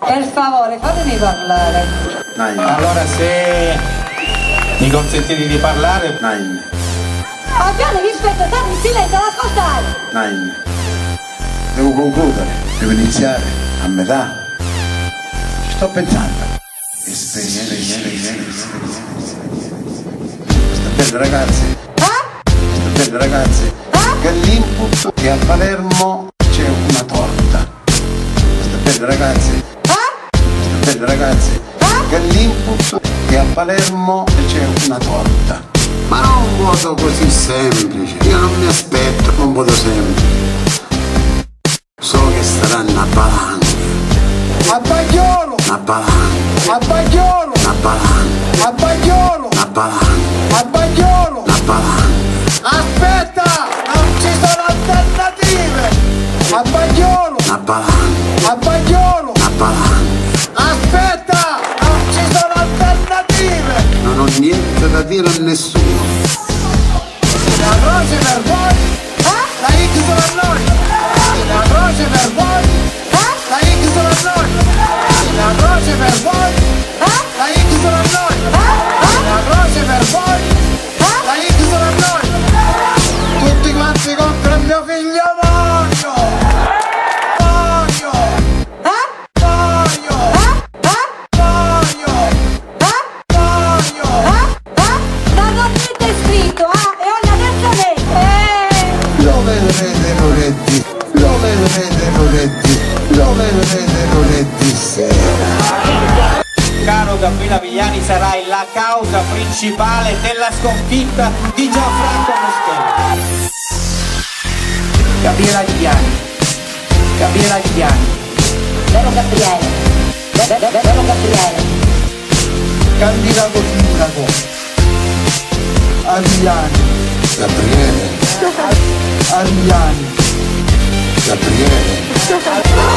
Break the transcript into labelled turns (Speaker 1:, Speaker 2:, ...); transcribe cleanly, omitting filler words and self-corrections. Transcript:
Speaker 1: Per favore, fatemi parlare.
Speaker 2: Allora se mi consentite di parlare.
Speaker 1: Abbiate rispetto, state in silenzio ad ascoltare.
Speaker 3: Devo concludere, devo iniziare a metà. Ci sto pensando. Sta bene ragazzi. Sta bene ragazzi. Che l'input che a Palermo c'è una torta. Sta bene ragazzi. Sta bene ragazzi. Che l'input che a Palermo c'è una torta. Ma non un voto così semplice. Io non mi aspetto un voto semplice. So che saranno a palanca. A Bagliolo! A palanca. A Bagliolo! A palanca. A Bagliolo! A palanca. A Bagliolo! A palanca. Aspetta! Non ci sono alternative! A Bagliolo! A palanca. A Bagliolo! A palanca. Aspetta! Non ci sono alternative! Non ho niente da dire a nessuno. La croce per voi! La X per noi! La croce per voi! La X per noi! La croce per voi! La X per noi! La croce per voi! La X per noi! Tutti quanti contro il mio figlio voglio! Voglio! Voglio! Voglio! Voglio!
Speaker 1: Ma non siete iscritto, e ora adesso ne...
Speaker 3: Lo vedrete lunedì, lo vedrete lunedì, lo vedrete lunedì sera.
Speaker 2: Caro Gabriele Vigliani, sarai la causa principale della sconfitta di Gianfranco Moschella. Gabriele Vigliani, Gabriele Vigliani,
Speaker 1: Vero Gabriele, vero Gabriele.
Speaker 3: Candidato sindaco a Vigliani. Gabriele. A Vigliani. Gabriele.